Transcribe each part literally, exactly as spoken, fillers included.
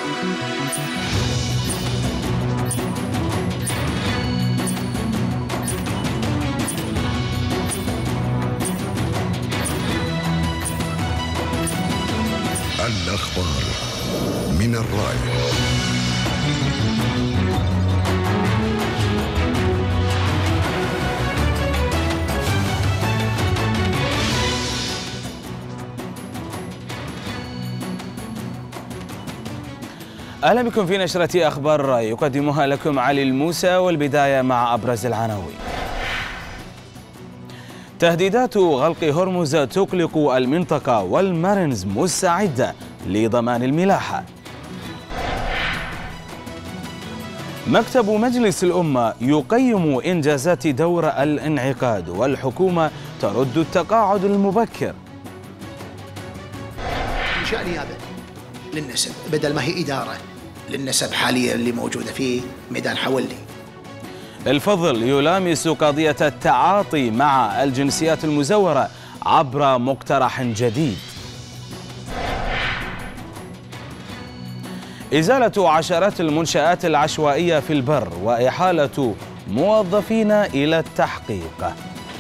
الأخبار من الراية. أهلا بكم في نشرة أخبار الراية، يقدمها لكم علي الموسى، والبداية مع أبرز العناوين. تهديدات غلق هرمز تقلق المنطقة، والمارينز مستعدة لضمان الملاحة. مكتب مجلس الأمة يقيم إنجازات دور الانعقاد، والحكومة ترد التقاعد المبكر. إنشاء نيابة للنسب بدل ما هي إدارة للنسب حاليا اللي موجودة في ميدان حولي. الفضل يلامس قضية التعاطي مع الجنسيات المزورة عبر مقترح جديد. إزالة عشرات المنشآت العشوائية في البر، وإحالة موظفين إلى التحقيق.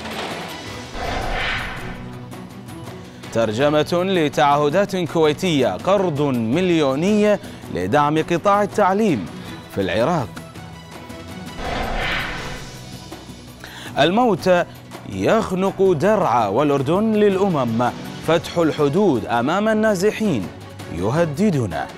ترجمة لتعهدات كويتية، قرض مليوني لدعم قطاع التعليم في العراق. الموت يخنق درعا، والأردن للأمم، فتح الحدود أمام النازحين يهددنا.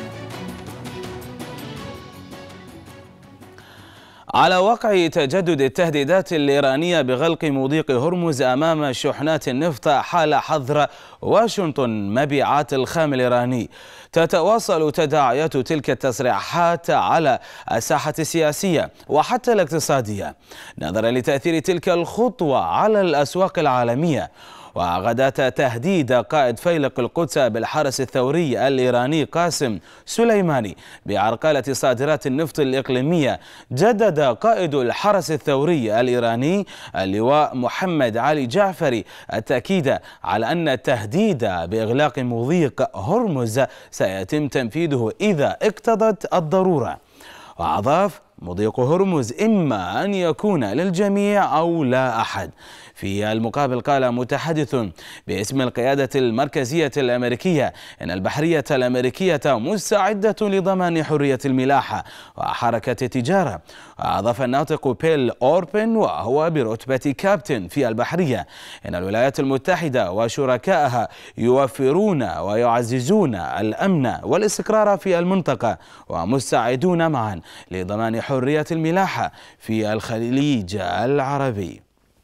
على وقع تجدد التهديدات الإيرانية بغلق مضيق هرمز أمام شحنات النفط حال حظر واشنطن مبيعات الخام الإيراني، تتواصل تداعيات تلك التصريحات على الساحة السياسية وحتى الاقتصادية نظرا لتأثير تلك الخطوة على الأسواق العالمية. وغداة تهديد قائد فيلق القدس بالحرس الثوري الإيراني قاسم سليماني بعرقلة صادرات النفط الإقليمية، جدد قائد الحرس الثوري الإيراني اللواء محمد علي جعفري التأكيد على أن التهديد بإغلاق مضيق هرمز سيتم تنفيذه إذا اقتضت الضرورة. وأضاف: مضيق هرمز إما أن يكون للجميع أو لا أحد. في المقابل قال متحدث باسم القيادة المركزية الأمريكية إن البحرية الأمريكية مستعدة لضمان حرية الملاحة وحركة التجارة. وأضاف الناطق بيل أوربن وهو برتبة كابتن في البحرية إن الولايات المتحدة وشركائها يوفرون ويعززون الأمن والاستقرار في المنطقة ومستعدون معا لضمان حرية الملاحة في الخليج العربي.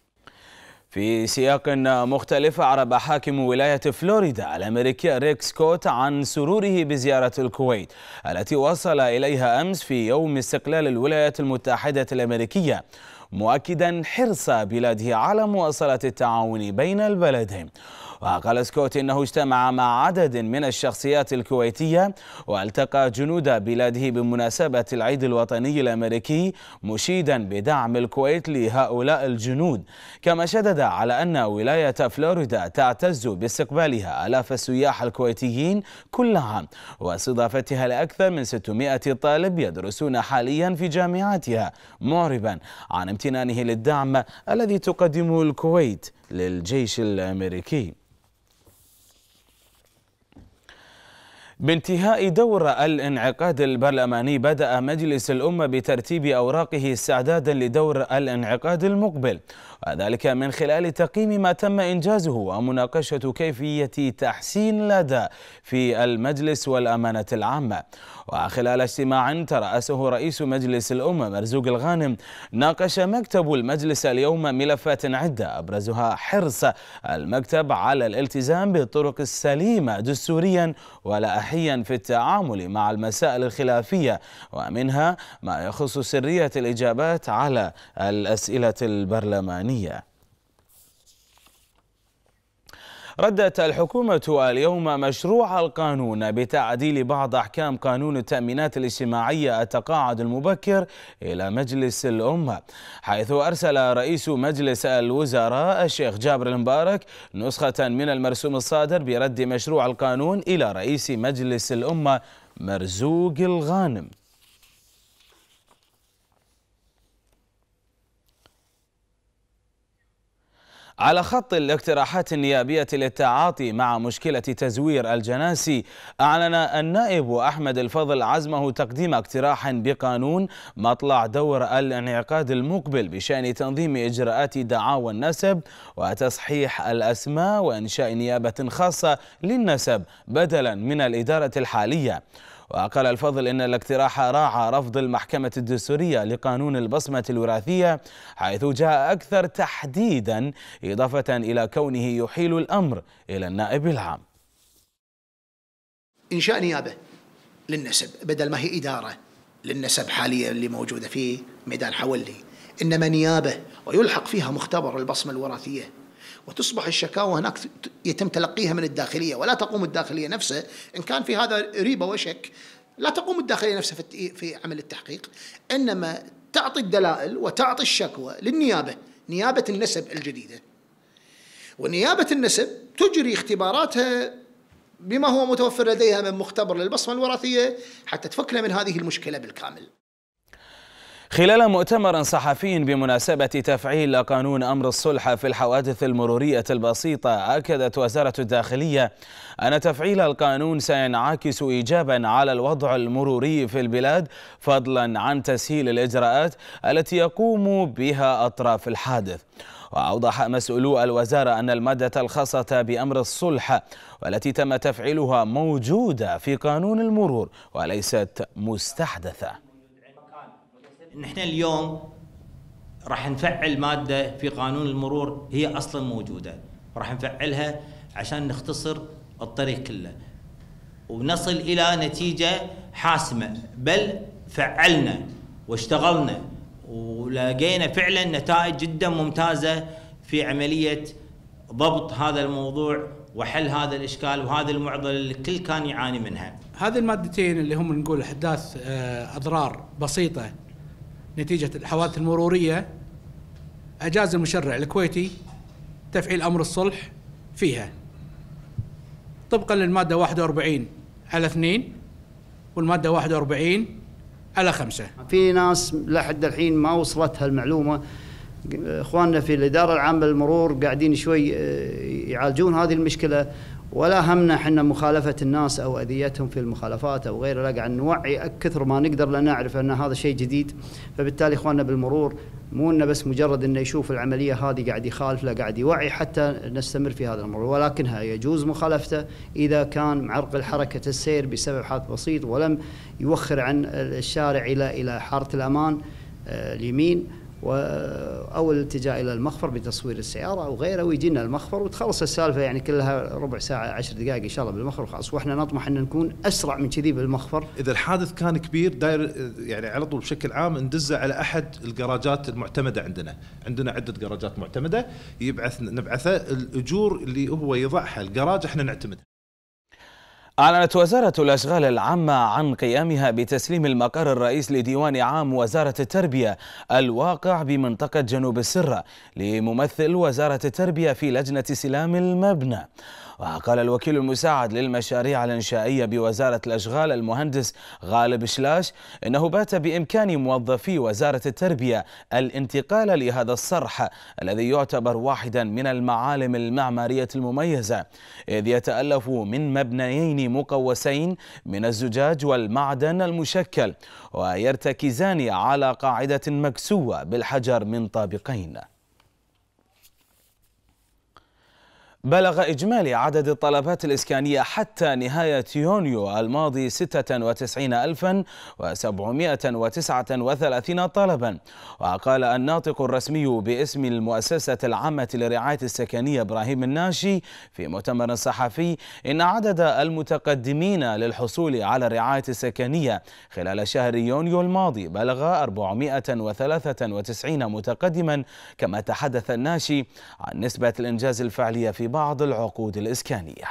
في سياق مختلف، أعرب حاكم ولاية فلوريدا الأمريكي ريك سكوت عن سروره بزيارة الكويت التي وصل إليها أمس في يوم استقلال الولايات المتحدة الأمريكية، مؤكدا حرص بلاده على مواصلة التعاون بين البلدين. وقال سكوت إنه اجتمع مع عدد من الشخصيات الكويتية والتقى جنود بلاده بمناسبة العيد الوطني الأمريكي، مشيدا بدعم الكويت لهؤلاء الجنود. كما شدد على أن ولاية فلوريدا تعتز باستقبالها آلاف السياح الكويتيين كل عام واستضافتها لأكثر من ستمائة طالب يدرسون حاليا في جامعاتها، معربا عن امتنانه للدعم الذي تقدمه الكويت للجيش الأمريكي. بانتهاء دور الانعقاد البرلماني، بدأ مجلس الأمة بترتيب أوراقه استعدادا لدور الانعقاد المقبل، وذلك من خلال تقييم ما تم إنجازه ومناقشة كيفية تحسين الأداء في المجلس والأمانة العامة. وخلال اجتماع ترأسه رئيس مجلس الأمة مرزوق الغانم، ناقش مكتب المجلس اليوم ملفات عدة أبرزها حرص المكتب على الالتزام بالطرق السليمة دستوريا ولائحيا في التعامل مع المسائل الخلافية، ومنها ما يخص سرية الإجابات على الأسئلة البرلمانية. ردت الحكومة اليوم مشروع القانون بتعديل بعض أحكام قانون التأمينات الاجتماعية التقاعد المبكر إلى مجلس الأمة، حيث أرسل رئيس مجلس الوزراء الشيخ جابر المبارك نسخة من المرسوم الصادر برد مشروع القانون إلى رئيس مجلس الأمة مرزوق الغانم. على خط الاقتراحات النيابية للتعاطي مع مشكلة تزوير الجناسي، أعلن النائب أحمد الفضل عزمه تقديم اقتراح بقانون مطلع دور الانعقاد المقبل بشأن تنظيم إجراءات دعاوى النسب وتصحيح الأسماء وإنشاء نيابة خاصة للنسب بدلا من الإدارة الحالية. وقال الفضل إن الاقتراح راعى رفض المحكمة الدستورية لقانون البصمة الوراثية، حيث جاء أكثر تحديدا إضافة إلى كونه يحيل الأمر إلى النائب العام. إنشاء نيابة للنسب بدل ما هي إدارة للنسب حاليا اللي موجودة في ميدان حولي، إنما نيابة ويلحق فيها مختبر البصمة الوراثية، وتصبح الشكاوى هناك يتم تلقيها من الداخلية، ولا تقوم الداخلية نفسها إن كان في هذا ريبة وشك، لا تقوم الداخلية نفسها في في عمل التحقيق، إنما تعطي الدلائل وتعطي الشكوى للنيابة، نيابة النسب الجديدة. ونيابة النسب تجري اختباراتها بما هو متوفر لديها من مختبر للبصمة الوراثية حتى تفكنا من هذه المشكلة بالكامل. خلال مؤتمر صحفي بمناسبة تفعيل قانون أمر الصلح في الحوادث المرورية البسيطة، أكدت وزارة الداخلية أن تفعيل القانون سينعكس إيجابا على الوضع المروري في البلاد، فضلا عن تسهيل الإجراءات التي يقوم بها أطراف الحادث. وأوضح مسؤولو الوزارة أن المادة الخاصة بأمر الصلح والتي تم تفعيلها موجودة في قانون المرور وليست مستحدثة. نحن اليوم راح نفعل مادة في قانون المرور هي أصلا موجودة، راح نفعلها عشان نختصر الطريق كله ونصل إلى نتيجة حاسمة، بل فعلنا واشتغلنا ولقينا فعلا نتائج جدا ممتازة في عملية ضبط هذا الموضوع وحل هذا الإشكال وهذا المعضلة اللي الكل كان يعاني منها. هذه المادتين اللي هم نقول أحداث أضرار بسيطة نتيجة الحوادث المرورية، أجاز المشرع الكويتي تفعيل أمر الصلح فيها طبقا للمادة واحد وأربعين على اثنين والمادة واحد وأربعين على خمسة. في ناس لحد الحين ما وصلتها المعلومة، إخواننا في الإدارة العامة للمرور قاعدين شوي يعالجون هذه المشكلة، ولا همنا حنا مخالفة الناس أو أذيتهم في المخالفات أو غيره، لا قاعد نوعي أكثر ما نقدر لأن نعرف أن هذا شيء جديد. فبالتالي إخواننا بالمرور مو إنه بس مجرد إنه يشوف العملية هذه قاعد يخالف، لا قاعد يوعي حتى نستمر في هذا المرور، ولكنها يجوز مخالفته إذا كان معرقل حركة السير بسبب حادث بسيط ولم يوخر عن الشارع إلى إلى حارة الأمان اليمين أو الالتجاء إلى المخفر بتصوير السيارة أو غيره، ويجينا المخفر وتخلص السالفة، يعني كلها ربع ساعة عشر دقائق إن شاء الله بالمخفر خلاص. وإحنا نطمح أن نكون أسرع من كذي بالمخفر. إذا الحادث كان كبير داير يعني على طول بشكل عام ندزه على أحد الجراجات المعتمدة عندنا، عندنا عدة جراجات معتمدة يبعث نبعثه الأجور اللي هو يضعها الجراج إحنا نعتمدها. أعلنت وزارة الأشغال العامة عن قيامها بتسليم المقر الرئيس لديوان عام وزارة التربية الواقع بمنطقة جنوب السرة لممثل وزارة التربية في لجنة سلام المبنى. وقال الوكيل المساعد للمشاريع الإنشائية بوزارة الأشغال المهندس غالب شلاش إنه بات بإمكان موظفي وزارة التربية الانتقال لهذا الصرح الذي يعتبر واحدا من المعالم المعمارية المميزة، إذ يتألف من مبنيين مقوسين من الزجاج والمعدن المشكل ويرتكزان على قاعدة مكسوة بالحجر من طابقين. بلغ إجمالي عدد الطلبات الإسكانية حتى نهاية يونيو الماضي ستة وتسعين ألفا وسبعمائة وتسعة وثلاثين طلبا. وقال الناطق الرسمي باسم المؤسسة العامة للرعاية السكنية إبراهيم الناشي في مؤتمر صحفي إن عدد المتقدمين للحصول على الرعاية السكنية خلال شهر يونيو الماضي بلغ أربعمائة وثلاثة وتسعين متقدما، كما تحدث الناشي عن نسبة الإنجاز الفعلية في بعض العقود الإسكانية.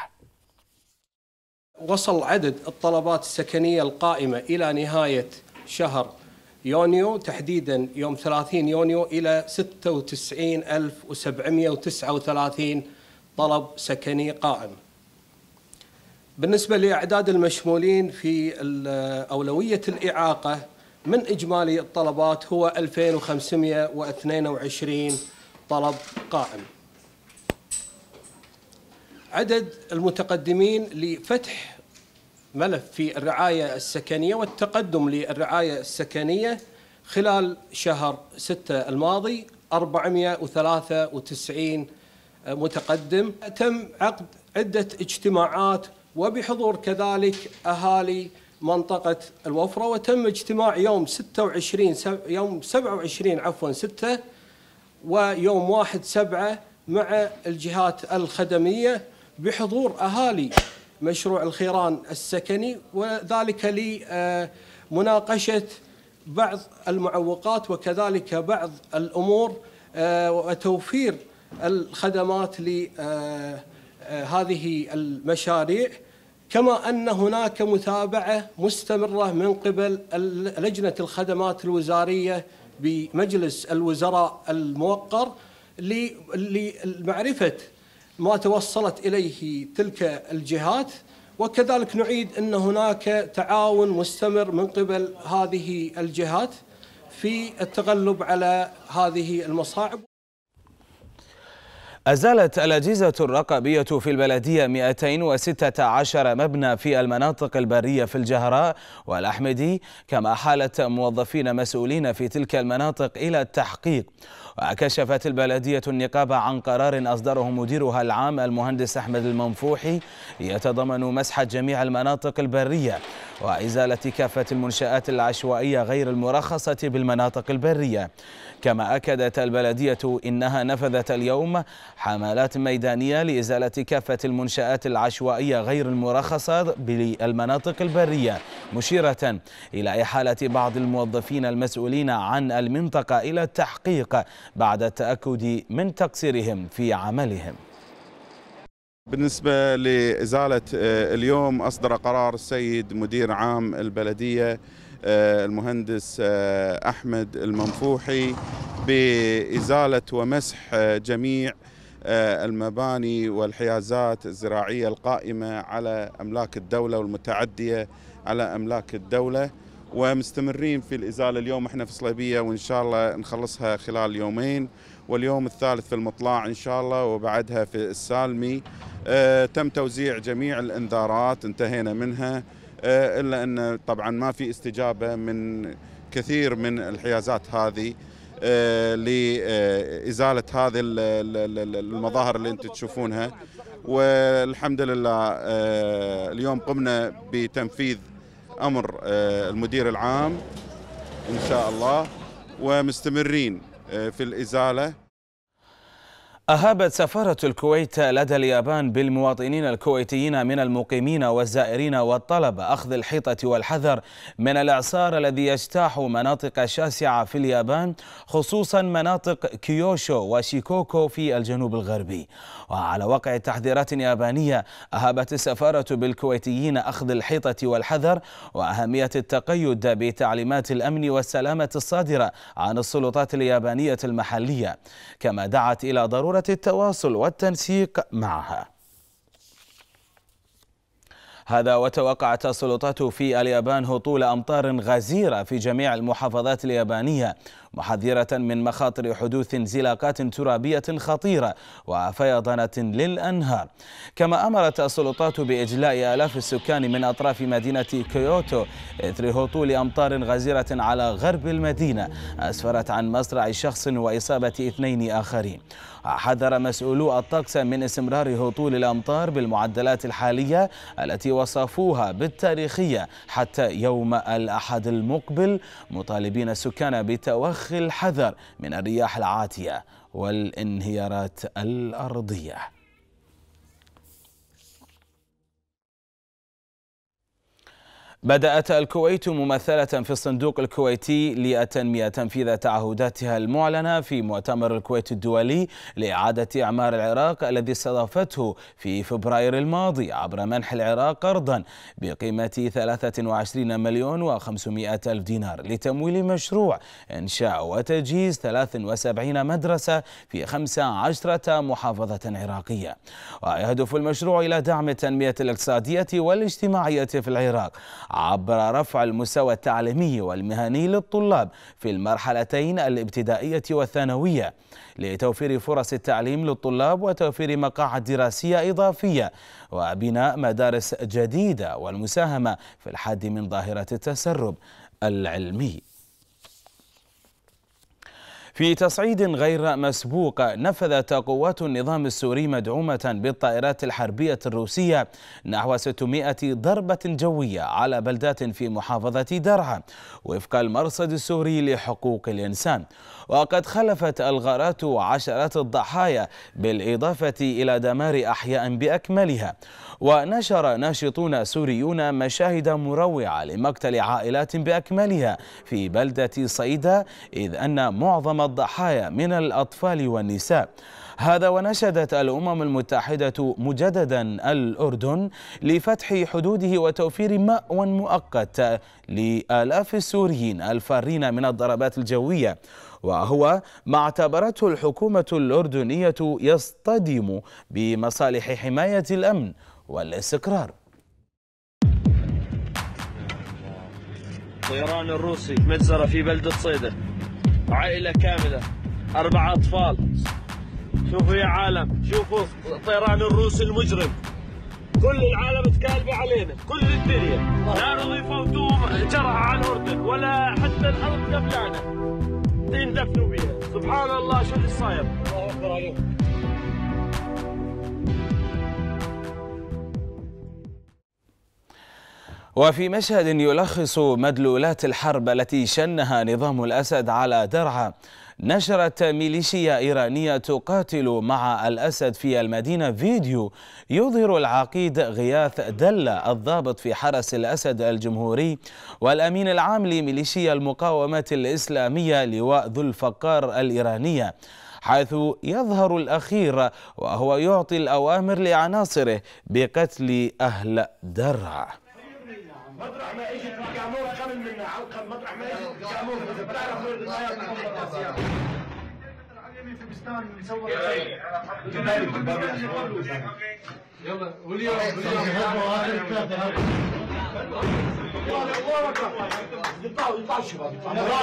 وصل عدد الطلبات السكنية القائمة إلى نهاية شهر يونيو تحديدا يوم ثلاثين يونيو إلى ستة وتسعين ألف وسبعمائة وتسعة وثلاثين طلب سكني قائم. بالنسبة لأعداد المشمولين في أولوية الإعاقة من إجمالي الطلبات هو ألفين وخمسمئة واثنين وعشرين طلب قائم. عدد المتقدمين لفتح ملف في الرعاية السكنية والتقدم للرعاية السكنية خلال شهر ستة الماضي أربعمئة وثلاثة وتسعين متقدم. تم عقد عدة اجتماعات وبحضور كذلك أهالي منطقة الوفرة، وتم اجتماع يوم ستة وعشرين يوم سبعة وعشرين عفوا ستة ويوم واحد سبعة مع الجهات الخدمية بحضور أهالي مشروع الخيران السكني، وذلك لمناقشة بعض المعوقات وكذلك بعض الأمور وتوفير الخدمات لهذه المشاريع. كما أن هناك متابعة مستمرة من قبل لجنة الخدمات الوزارية بمجلس الوزراء الموقر لمعرفة ما توصلت إليه تلك الجهات، وكذلك نعيد أن هناك تعاون مستمر من قبل هذه الجهات في التغلب على هذه المصاعب. أزالت الأجهزة الرقابية في البلدية مئتين وستة عشر مبنى في المناطق البرية في الجهراء والأحمدي، كما حالت موظفين مسؤولين في تلك المناطق إلى التحقيق. وكشفت البلدية النقابة عن قرار أصدره مديرها العام المهندس أحمد المنفوحي يتضمن مسح جميع المناطق البرية وإزالة كافة المنشآت العشوائية غير المرخصة بالمناطق البرية. كما أكدت البلدية إنها نفذت اليوم حملات ميدانية لإزالة كافة المنشآت العشوائية غير المرخصة بالمناطق البرية، مشيرة إلى إحالة بعض الموظفين المسؤولين عن المنطقة إلى التحقيق بعد التأكد من تقصيرهم في عملهم. بالنسبة لإزالة اليوم، أصدر قرار السيد مدير عام البلدية المهندس أحمد المنفوحي بإزالة ومسح جميع المباني والحيازات الزراعية القائمة على أملاك الدولة والمتعدية على أملاك الدولة، ومستمرين في الإزالة اليوم. احنا في صليبية وإن شاء الله نخلصها خلال يومين، واليوم الثالث في المطلع إن شاء الله، وبعدها في السالمي. اه تم توزيع جميع الإنذارات، انتهينا منها، اه إلا أن طبعا ما في استجابة من كثير من الحيازات هذه اه لإزالة هذه المظاهر اللي انتم تشوفونها. والحمد لله اه اليوم قمنا بتنفيذ أمر المدير العام إن شاء الله، ومستمرين في الإزالة. أهابت سفارة الكويت لدى اليابان بالمواطنين الكويتيين من المقيمين والزائرين والطلبة أخذ الحيطة والحذر من الإعصار الذي يجتاح مناطق شاسعة في اليابان، خصوصا مناطق كيوشو وشيكوكو في الجنوب الغربي. وعلى وقع تحذيرات يابانية، أهابت السفارة بالكويتيين أخذ الحيطة والحذر وأهمية التقيد بتعليمات الأمن والسلامة الصادرة عن السلطات اليابانية المحلية، كما دعت إلى ضرورة التواصل والتنسيق معها. هذا وتوقعت السلطات في اليابان هطول أمطار غزيرة في جميع المحافظات اليابانية، محذرة من مخاطر حدوث انزلاقات ترابية خطيرة وفيضانات للأنهار. كما أمرت السلطات بإجلاء آلاف السكان من أطراف مدينة كيوتو إثر هطول أمطار غزيرة على غرب المدينة أسفرت عن مصرع شخص وإصابة اثنين آخرين. حذر مسؤولو الطقس من استمرار هطول الأمطار بالمعدلات الحالية التي وصفوها بالتاريخية حتى يوم الأحد المقبل، مطالبين السكان بتوخي الحذر من الرياح العاتية والانهيارات الأرضية. بدأت الكويت ممثلة في الصندوق الكويتي للتنمية تنفيذ تعهداتها المعلنة في مؤتمر الكويت الدولي لإعادة إعمار العراق الذي استضافته في فبراير الماضي عبر منح العراق قرضا بقيمة ثلاثة وعشرين مليون وخمسمائة ألف دينار لتمويل مشروع إنشاء وتجهيز ثلاث وسبعين مدرسة في خمس عشرة محافظة عراقية. ويهدف المشروع إلى دعم التنمية الاقتصادية والاجتماعية في العراق عبر رفع المستوى التعليمي والمهني للطلاب في المرحلتين الابتدائية والثانوية لتوفير فرص التعليم للطلاب وتوفير مقاعد دراسية إضافية وبناء مدارس جديدة والمساهمة في الحد من ظاهرة التسرب العلمي. في تصعيد غير مسبوق نفذت قوات النظام السوري مدعومة بالطائرات الحربية الروسية نحو ستمائة ضربة جوية على بلدات في محافظة درعا وفق المرصد السوري لحقوق الإنسان. وقد خلفت الغارات عشرات الضحايا بالإضافة إلى دمار أحياء بأكملها. ونشر ناشطون سوريون مشاهد مروعة لمقتل عائلات بأكملها في بلدة صيدا، إذ أن معظم الضحايا من الأطفال والنساء. هذا ونشدت الأمم المتحدة مجددا الأردن لفتح حدوده وتوفير مأوى مؤقت لآلاف السوريين الفارين من الضربات الجوية، وهو ما اعتبرته الحكومة الأردنية يصطدم بمصالح حماية الأمن والاستقرار. الطيران الروسي مجزرة في بلدة صيدا، عائلة كاملة، أربع أطفال. شوفوا يا عالم، شوفوا الطيران الروسي المجرم، كل العالم تكالبة علينا، كل الدنيا لا رضي يفوتوا جرعة على الأردن ولا حتى الأرض قبلانا يندفنوا بها. سبحان الله شو اللي صاير. الله أكبر عليهم. وفي مشهد يلخص مدلولات الحرب التي شنها نظام الأسد على درعا، نشرت ميليشيا إيرانية تقاتل مع الأسد في المدينة فيديو يظهر العقيد غياث دلة الضابط في حرس الأسد الجمهوري والأمين العام لميليشيا المقاومة الإسلامية لواء ذو الفقار الإيرانية، حيث يظهر الأخير وهو يعطي الأوامر لعناصره بقتل أهل درعا. مطرح ما اجت القاموره قبل منها علقم، مطرح ما اجت القاموره اذا بتعرف الروايات القصصيه في بستان مصور يلا واليوم يطلعوا يطلعوا الشباب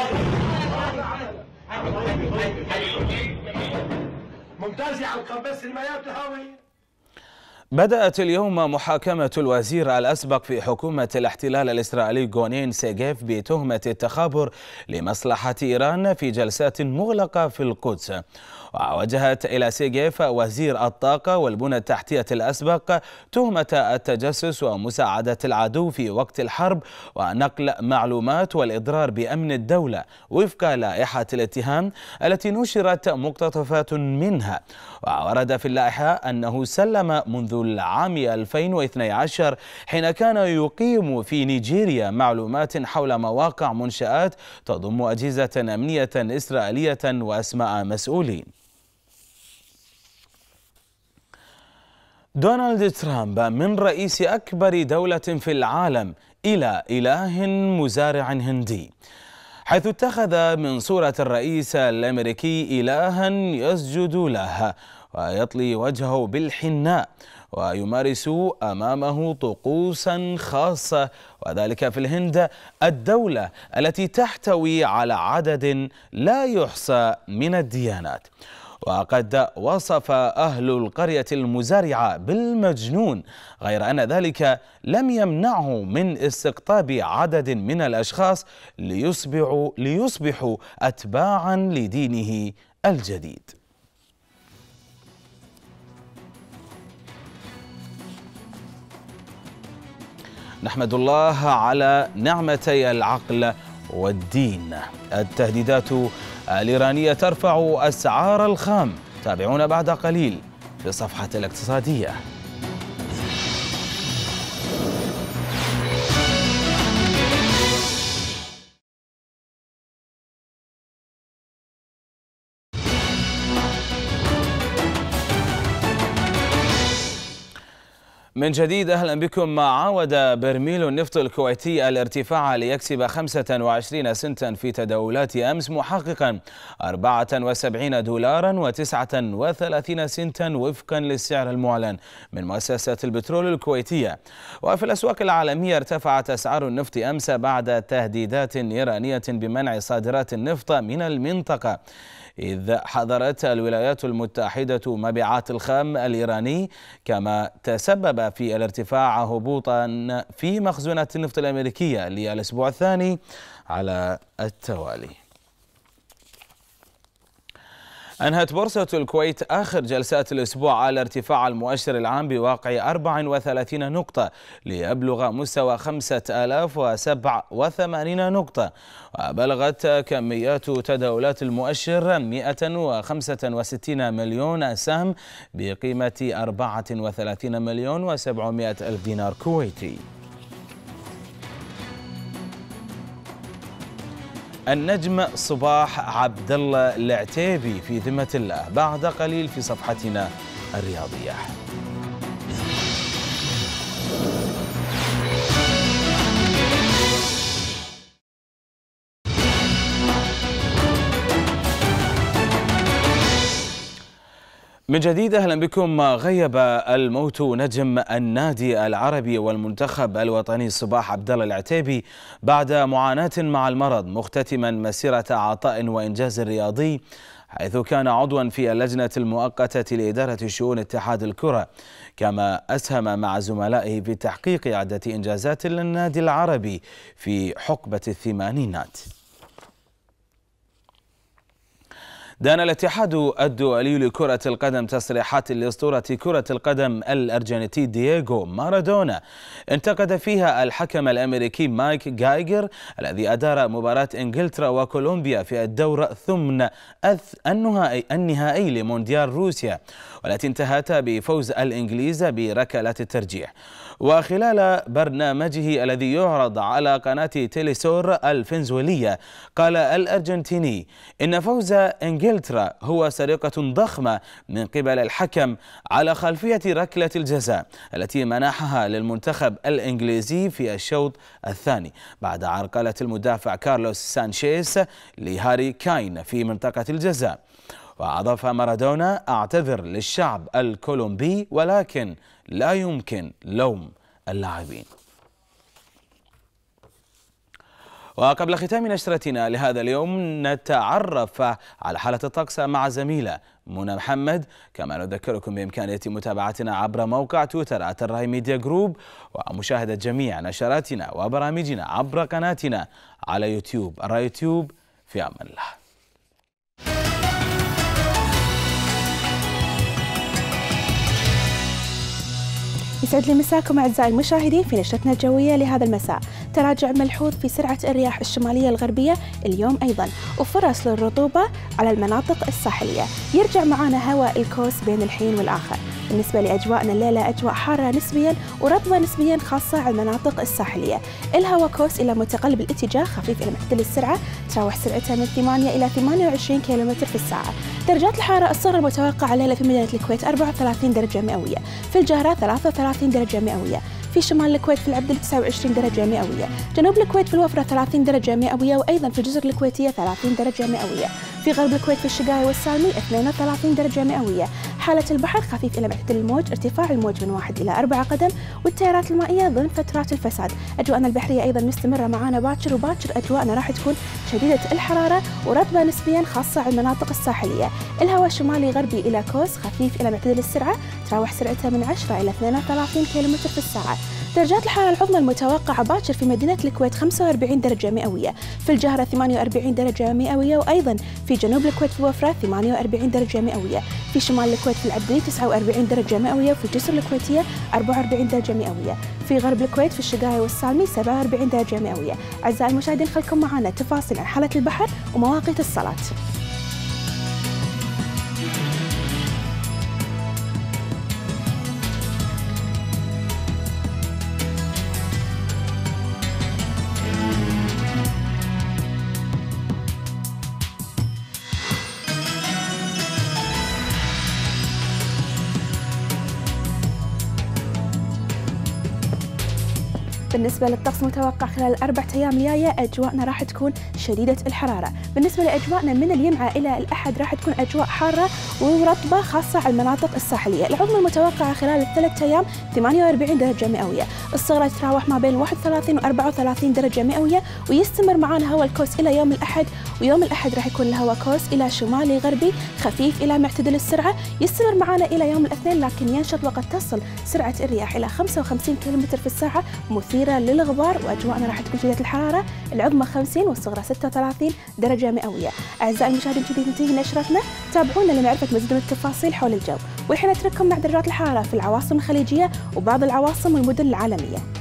ممتاز يا علقم، بس المايات الهاوي. بدأت اليوم محاكمة الوزير الأسبق في حكومة الاحتلال الإسرائيلي غونين سيغيف بتهمة التخابر لمصلحة إيران في جلسات مغلقة في القدس. ووجهت إلى سيغيف وزير الطاقة والبنى التحتية الأسبق تهمة التجسس ومساعدة العدو في وقت الحرب ونقل معلومات والإضرار بأمن الدولة وفق لائحة الاتهام التي نشرت مقتطفات منها. وورد في اللائحة أنه سلم منذ العام ألفين واثني عشر حين كان يقيم في نيجيريا معلومات حول مواقع منشآت تضم أجهزة أمنية إسرائيلية وأسماء مسؤولين. دونالد ترامب من رئيس أكبر دولة في العالم إلى إله مزارع هندي، حيث اتخذ من صورة الرئيس الأمريكي إلها يسجد له ويطلي وجهه بالحناء ويمارس أمامه طقوسا خاصة، وذلك في الهند الدولة التي تحتوي على عدد لا يحصى من الديانات. وقد وصف أهل القرية المزارعة بالمجنون، غير أن ذلك لم يمنعه من استقطاب عدد من الأشخاص ليصبحوا, ليصبحوا أتباعا لدينه الجديد. نحمد الله على نعمتي العقل والدين. التهديدات الإيرانية ترفع أسعار الخام. تابعونا بعد قليل في صفحة الاقتصادية. من جديد أهلا بكم. عاود برميل النفط الكويتي الارتفاع ليكسب خمسة وعشرين سنتا في تداولات أمس، محققا أربعة وسبعين دولارا وتسعة وثلاثين سنتا وفقا للسعر المعلن من مؤسسة البترول الكويتية. وفي الأسواق العالمية ارتفعت أسعار النفط أمس بعد تهديدات إيرانية بمنع صادرات النفط من المنطقة، إذ حظرت الولايات المتحدة مبيعات الخام الإيراني، كما تسبب في الارتفاع هبوطا في مخزونات النفط الأمريكية للأسبوع الثاني على التوالي. أنهت بورصة الكويت آخر جلسات الأسبوع على ارتفاع المؤشر العام بواقع أربع وثلاثين نقطة ليبلغ مستوى خمسة آلاف وسبعة وثمانين نقطة، وبلغت كميات تداولات المؤشر مئة وخمسة وستين مليون سهم بقيمة أربعة وثلاثين مليون وسبعمائة ألف دينار كويتي. النجم صباح عبد الله العتيبي في ذمة الله بعد قليل في صفحتنا الرياضية. من جديد أهلا بكم. غيب الموت نجم النادي العربي والمنتخب الوطني صباح عبد الله العتيبي بعد معاناة مع المرض، مختتما مسيرة عطاء وإنجاز رياضي، حيث كان عضوا في اللجنة المؤقتة لإدارة شؤون اتحاد الكرة، كما أسهم مع زملائه في تحقيق عدة إنجازات للنادي العربي في حقبة الثمانينات. دان الاتحاد الدولي لكرة القدم تصريحات لأسطورة كرة القدم الأرجنتيني دييغو مارادونا، انتقد فيها الحكم الأمريكي مايك جايجر الذي أدار مباراة إنجلترا وكولومبيا في الدور ثمن النهائي النهائي لمونديال روسيا، والتي انتهت بفوز الإنجليز بركلة الترجيح. وخلال برنامجه الذي يعرض على قناة تيليسور الفنزويلية، قال الأرجنتيني إن فوز إنجلترا هو سرقة ضخمة من قبل الحكم على خلفية ركلة الجزاء التي منحها للمنتخب الإنجليزي في الشوط الثاني بعد عرقلة المدافع كارلوس سانشيز لهاري كاين في منطقة الجزاء. وأضاف مارادونا: أعتذر للشعب الكولومبي، ولكن لا يمكن لوم اللاعبين. وقبل ختام نشرتنا لهذا اليوم نتعرف على حالة الطقس مع زميلة منى محمد، كما نذكركم بإمكانية متابعتنا عبر موقع تويتر @الراي ميديا جروب، ومشاهدة جميع نشراتنا وبرامجنا عبر قناتنا على يوتيوب الراي يوتيوب. في أمان الله. يسعد لي مساكم أعزائي المشاهدين في نشرتنا الجوية لهذا المساء. تراجع ملحوظ في سرعة الرياح الشمالية الغربية اليوم أيضا، وفرص للرطوبة على المناطق الساحلية. يرجع معنا هواء الكوس بين الحين والآخر. بالنسبة لأجواءنا الليلة أجواء حارة نسبيا ورطبة نسبيا خاصة على المناطق الساحلية. الهواء كوس إلى متقلب الاتجاه، خفيف إلى معتدل السرعة، تراوح سرعتها من ثمانية إلى ثمانية وعشرين كيلومتر في الساعة. درجات الحرارة الصغرى المتوقعة الليلة في مدينة الكويت أربعة وثلاثين درجة مئوية، في الجهرة ثلاثة وثلاثين درجة مئوية، في شمال الكويت في العبدل تسعة وعشرين درجة مئوية، جنوب الكويت في الوفرة ثلاثين درجة مئوية، وأيضا في الجزر الكويتية ثلاثين درجة مئوية، في غرب الكويت في الشقاية والسالمي اثنين وثلاثين درجة مئوية. حالة البحر خفيف إلى معتدل الموج، ارتفاع الموج من واحد إلى أربعة قدم، والتيارات المائية ضمن فترات الفساد. أجواءنا البحرية أيضا مستمرة معانا باكر، وباكر أجواءنا راح تكون شديدة الحرارة ورطبة نسبيا خاصة على المناطق الساحلية. الهواء شمالي غربي إلى كوس، خفيف إلى معتدل السرعة، تراوح سرعتها من عشرة إلى اثنين وثلاثين كيلومتر في الساعة. درجات الحرارة العظمى المتوقعة باكر في مدينة الكويت خمسة وأربعين درجة مئوية، في الجهرة ثمانية وأربعين درجة مئوية، وأيضا في جنوب الكويت في الوفرة ثمانية وأربعين درجة مئوية، في شمال الكويت في العبدلي تسعة وأربعين درجة مئوية، وفي الجسر الكويتية أربعة وأربعين درجة مئوية، في غرب الكويت في الشقاية والسالمي سبعة وأربعين درجة مئوية. أعزائي المشاهدين خلكم معنا تفاصيل عن حالة البحر ومواقيت الصلاة. بالنسبة للطقس المتوقع خلال الأربع أيام الجاية أجواءنا راح تكون شديدة الحرارة. بالنسبة لأجواءنا من الجمعة إلى الأحد راح تكون أجواء حارة ورطبة خاصة على المناطق الساحلية. العظمى المتوقعة خلال الثلاث أيام ثمانية وأربعين درجة مئوية، الصغرى تتراوح ما بين واحد وثلاثين وأربعة وثلاثين درجة مئوية، ويستمر معنا هواء الكوس إلى يوم الأحد. ويوم الأحد راح يكون الهواء كوس إلى شمالي غربي خفيف إلى معتدل السرعة، يستمر معنا إلى يوم الاثنين لكن ينشط وقد تصل سرعة الرياح إلى خمسة وخمسين كيلومتر في الساعة مثيرة للغبار. وأجواءنا راح تكون شديدة الحرارة، العظمى خمسين والصغرى ستة وثلاثين درجة مئوية. أعزائي المشاهدين كذا تنتهي نشرتنا، تابعونا لمعرفة مزيد من التفاصيل حول الجو. والحين أترككم مع درجات الحرارة في العواصم الخليجية وبعض العواصم والمدن العالمية.